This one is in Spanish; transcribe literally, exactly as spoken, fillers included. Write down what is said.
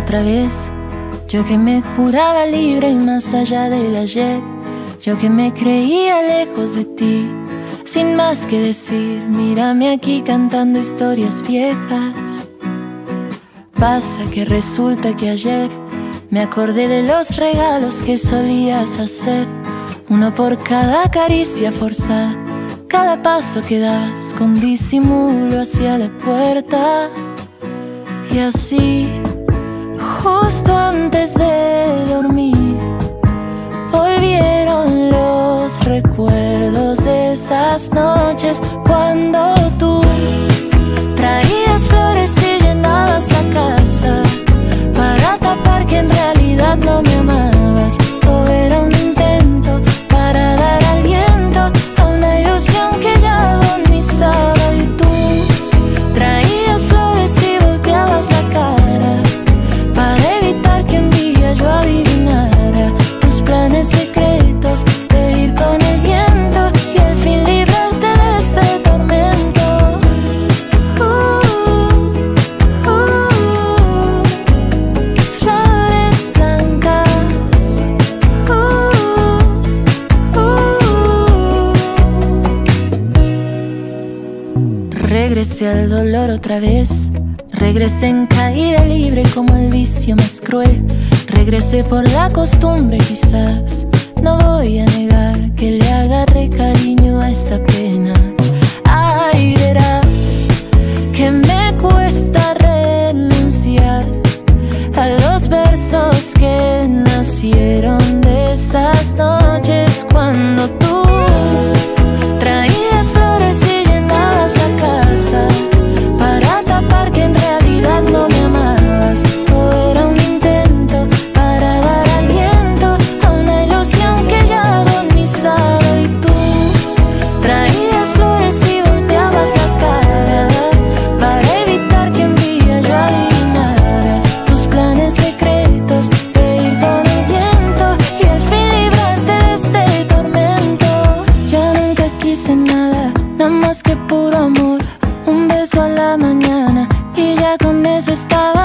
otra vez. Yo que me juraba libre y más allá del ayer. Yo que me creía lejos de ti, sin más que decir. Mírame aquí cantando historias viejas. Pasa que resulta que ayer me acordé de los regalos que solías hacer, uno por cada caricia forzada, cada paso que dabas con disimulo hacia la puerta. Y así, justo antes de dormir, volvieron los recuerdos de esas noches cuando tú traías flores y llenabas la casa para tapar que en realidad no me amabas. Todo era un intento para dar aliento a una ilusión que ya agonizaba. Y tú traías flores y volteabas la cara para evitar que un día yo adivinara tus planes secretos de ir con el viento y al fin librarte de este tormento. Uh, uh, flores blancas. Uh, uh. Regresé al dolor otra vez. Regresé en caída libre como el vicio más cruel. Regresé por la costumbre quizás. No voy a negar que le agarré cariño a esta pena. Ay, verás que me cuesta renunciar a los versos que nacieron de esas noches cuando tú traías flores y llenabas la casa para tapar que en realidad no me amabas. Todo era un intento para dar aliento a una ilusión que ya agonizaba. Y tú traías flores y volteabas la cara para evitar que un día yo adivinara tus planes secretos de ir con el viento y al fin librarte de este tormento. Yo nunca quise nada, nada más que puro amor. Un beso a la mañana y ya con eso estaba